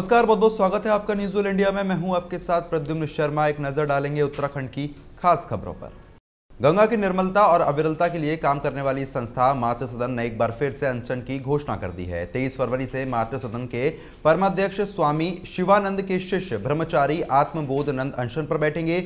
नमस्कार, बहुत बहुत स्वागत है आपका न्यूज़ वर्ल्ड इंडिया में। मैं हूं आपके साथ प्रद्युम्न शर्मा। एक नजर डालेंगे उत्तराखंड की खास खबरों पर। गंगा की निर्मलता और अविरलता के लिए काम करने वाली संस्था मातृ सदन ने एक बार फिर से अनशन की घोषणा कर दी है। 23 फरवरी से मातृ सदन के परमाध्यक्ष स्वामी शिवानंद के शिष्य ब्रह्मचारी आत्मबोधनंद अनशन पर बैठेंगे।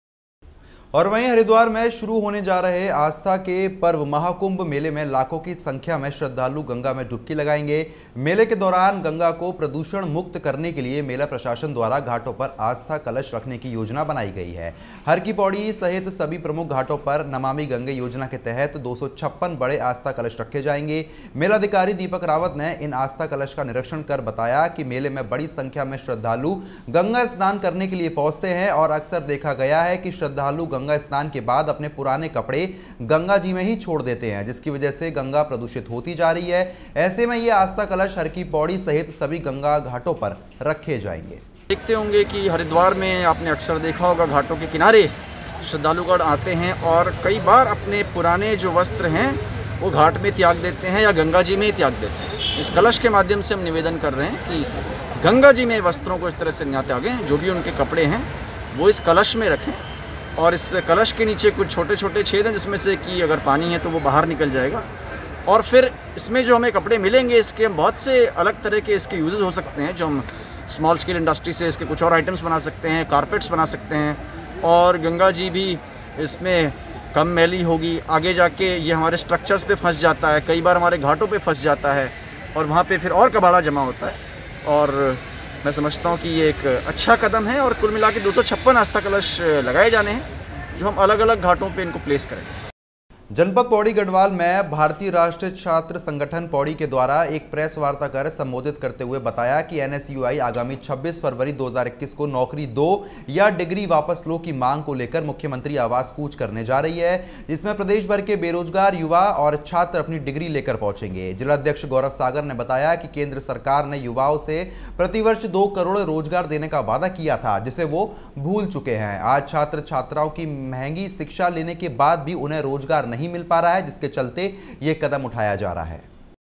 और वहीं हरिद्वार में शुरू होने जा रहे आस्था के पर्व महाकुंभ मेले में लाखों की संख्या में श्रद्धालु गंगा में डुबकी लगाएंगे। मेले के दौरान गंगा को प्रदूषण मुक्त करने के लिए मेला प्रशासन द्वारा घाटों पर आस्था कलश रखने की योजना बनाई गई है। हर की पौड़ी सहित सभी प्रमुख घाटों पर नमामि गंगे योजना के तहत 256 बड़े आस्था कलश रखे जाएंगे। मेलाधिकारी दीपक रावत ने इन आस्था कलश का निरीक्षण कर बताया कि मेले में बड़ी संख्या में श्रद्धालु गंगा स्नान करने के लिए पहुंचते हैं और अक्सर देखा गया है कि श्रद्धालु गंगा स्नान के बाद अपने पुराने कपड़े गंगा जी में ही छोड़ देते हैं, जिसकी वजह से गंगा प्रदूषित होती जा रही है। ऐसे में ये आस्था कलश हर की पौड़ी सहित सभी गंगा घाटों पर रखे जाएंगे। देखते होंगे कि हरिद्वार में आपने अक्सर देखा होगा घाटों के किनारे श्रद्धालुगण आते हैं और कई बार अपने पुराने जो वस्त्र हैं वो घाट में त्याग देते हैं या गंगा जी में ही त्याग देते हैं। इस कलश के माध्यम से हम निवेदन कर रहे हैं कि गंगा जी में वस्त्रों को इस तरह से न त्यागें, जो भी उनके कपड़े हैं वो इस कलश में रखें। और इस कलश के नीचे कुछ छोटे छोटे छेद हैं जिसमें से कि अगर पानी है तो वो बाहर निकल जाएगा। और फिर इसमें जो हमें कपड़े मिलेंगे इसके हम बहुत से अलग तरह के इसके यूजेस हो सकते हैं, जो हम स्मॉल स्केल इंडस्ट्री से इसके कुछ और आइटम्स बना सकते हैं, कारपेट्स बना सकते हैं। और गंगा जी भी इसमें कम मैली होगी। आगे जाके ये हमारे स्ट्रक्चर्स पे फंस जाता है, कई बार हमारे घाटों पे फंस जाता है और वहाँ पे फिर और कबाड़ा जमा होता है। और मैं समझता हूँ कि ये एक अच्छा कदम है और कुल मिला के 256 आस्था कलश लगाए जाने हैं जो हम अलग अलग घाटों पे इनको प्लेस करेंगे। जनपद पौड़ी गढ़वाल में भारतीय राष्ट्रीय छात्र संगठन पौड़ी के द्वारा एक प्रेस वार्ता कर संबोधित करते हुए बताया कि एनएसयूआई आगामी 26 फरवरी 2021 को नौकरी 2 या डिग्री वापस लो की मांग को लेकर मुख्यमंत्री आवास कूच करने जा रही है, जिसमें प्रदेश भर के बेरोजगार युवा और छात्र अपनी डिग्री लेकर पहुंचेंगे। जिलाध्यक्ष गौरव सागर ने बताया कि केंद्र सरकार ने युवाओं से प्रतिवर्ष 2 करोड़ रोजगार देने का वादा किया था, जिसे वो भूल चुके हैं। आज छात्र छात्राओं की महंगी शिक्षा लेने के बाद भी उन्हें रोजगार नहीं मिल पा रहा है, जिसके चलते ये कदम उठाया जा रहा है।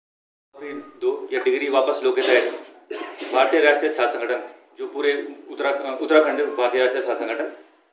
2 या डिग्री वापस लो के तहत भारतीय राष्ट्रीय छात्र संगठन, जो पूरे उत्तराखंड भारतीय राष्ट्रीय छात्र संगठन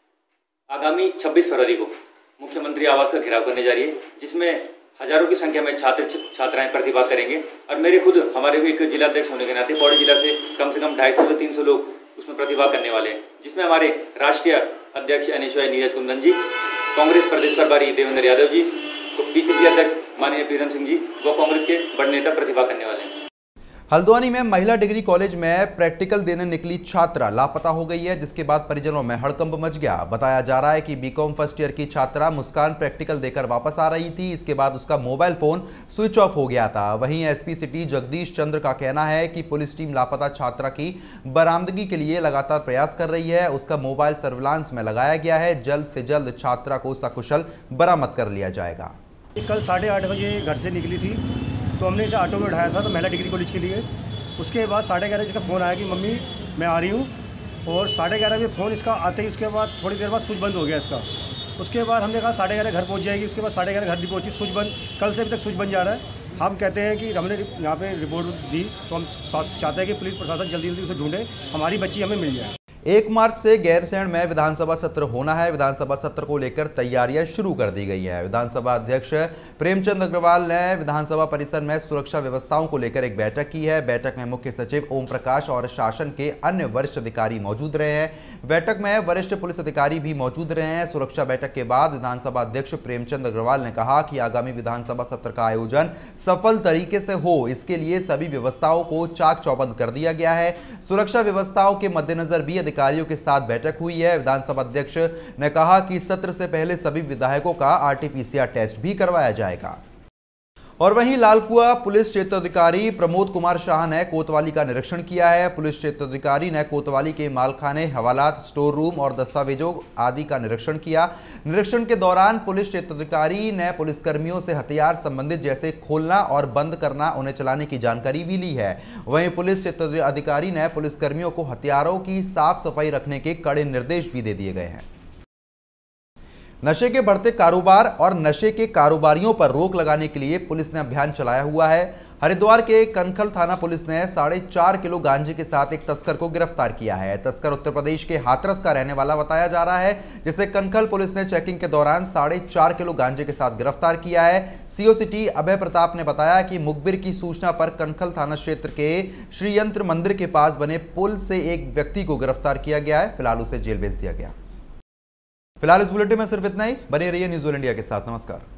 आगामी 26 फरवरी को मुख्यमंत्री आवास का घेराव करने जा रही है, जिसमें हजारों की संख्या में छात्र छात्राएं प्रतिभाग करेंगे। और मेरे खुद हमारे भी एक जिलाध्यक्ष होने के नाते पौड़ी जिला से कम 250 से 300 लोग उसमें प्रतिभाग करने वाले हैं, जिसमें हमारे राष्ट्रीय अध्यक्ष एनएसयूआई नीरज कुंदन जी, कांग्रेस प्रदेश प्रभारी देवेंद्र यादव जी, पीसीसी अध्यक्ष माननीय प्रीतम सिंह जी व कांग्रेस के बड़े नेता प्रतिभा करने वाले हैं। हल्द्वानी में महिला डिग्री कॉलेज में प्रैक्टिकल देने निकली छात्रा लापता हो गई है, जिसके बाद परिजनों में हड़कंप मच गया। बताया जा रहा है कि बीकॉम फर्स्ट ईयर की छात्रा मुस्कान प्रैक्टिकल देकर वापस आ रही थी। इसके बाद उसका मोबाइल फोन स्विच ऑफ हो गया था। वहीं एसपी सिटी जगदीश चंद्र का कहना है कि पुलिस टीम लापता छात्रा की बरामदगी के लिए लगातार प्रयास कर रही है। उसका मोबाइल सर्विलांस में लगाया गया है। जल्द से जल्द छात्रा को सकुशल बरामद कर लिया जाएगा। कल 8:30 बजे घर से निकली थी तो हमने इसे ऑटो में उठाया था तो महिला डिग्री कॉलेज के लिए। उसके बाद 11:30 बजे का फ़ोन आया कि मम्मी मैं आ रही हूँ, और 11:30 बजे फ़ोन इसका आते ही उसके बाद थोड़ी देर बाद स्विच बंद हो गया इसका। उसके बाद हमने कहा 11:30 घर पहुँच जाएगी। उसके बाद 11:30 घर नहीं पहुँची, स्विच बंद। कल से अभी तक स्विच बंद जा रहा है। हम कहते हैं कि हमने यहाँ पे रिपोर्ट दी तो हम चाहते हैं कि पुलिस प्रशासन जल्दी जल्दी उसे ढूंढे, हमारी बच्ची हमें मिल जाए। 1 मार्च से गैरसैंण में विधानसभा सत्र होना है। विधानसभा सत्र को लेकर तैयारियां शुरू कर दी गई हैं। विधानसभा अध्यक्ष प्रेमचंद अग्रवाल ने विधानसभा परिसर में सुरक्षा व्यवस्थाओं को लेकर एक बैठक की है। बैठक में मुख्य सचिव ओम प्रकाश और शासन के अन्य वरिष्ठ अधिकारी मौजूद रहे हैं। बैठक में वरिष्ठ पुलिस अधिकारी भी मौजूद रहे हैं। सुरक्षा बैठक के बाद विधानसभा अध्यक्ष प्रेमचंद अग्रवाल ने कहा कि आगामी विधानसभा सत्र का आयोजन सफल तरीके से हो, इसके लिए सभी व्यवस्थाओं को चाक चौबंद कर दिया गया है। सुरक्षा व्यवस्थाओं के मद्देनजर भी अधिकारियों के साथ बैठक हुई है। विधानसभा अध्यक्ष ने कहा कि सत्र से पहले सभी विधायकों का आरटीपीसीआर टेस्ट भी करवाया जाएगा। और वहीं लालकुआ पुलिस क्षेत्राधिकारी प्रमोद कुमार शाह ने कोतवाली का निरीक्षण किया है। पुलिस क्षेत्राधिकारी ने कोतवाली के मालखाने, हवालात, स्टोर रूम और दस्तावेजों आदि का निरीक्षण किया। निरीक्षण के दौरान पुलिस क्षेत्राधिकारी ने पुलिसकर्मियों से हथियार संबंधित जैसे खोलना और बंद करना, उन्हें चलाने की जानकारी भी ली है। वहीं पुलिस क्षेत्राधिकारी ने पुलिसकर्मियों को हथियारों की साफ सफाई रखने के कड़े निर्देश भी दे दिए गए हैं। नशे के बढ़ते कारोबार और नशे के कारोबारियों पर रोक लगाने के लिए पुलिस ने अभियान चलाया हुआ है। हरिद्वार के कनखल थाना पुलिस ने 4.5 किलो गांजे के साथ एक तस्कर को गिरफ्तार किया है। तस्कर उत्तर प्रदेश के हाथरस का रहने वाला बताया जा रहा है, जिसे कनखल पुलिस ने चेकिंग के दौरान 4.5 किलो गांजे के साथ गिरफ्तार किया है। सीओ सिटी अभय प्रताप ने बताया कि मुखबिर की सूचना पर कनखल थाना क्षेत्र के श्री यंत्र मंदिर के पास बने पुल से एक व्यक्ति को गिरफ्तार किया गया है। फिलहाल उसे जेल भेज दिया गया। फिलहाल इस बुलेटिन में सिर्फ इतना ही। बने रहिए न्यूज़ ऑल इंडिया के साथ। नमस्कार।